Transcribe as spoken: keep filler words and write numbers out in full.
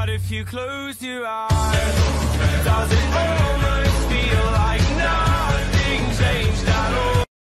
But if you close your eyes, does it all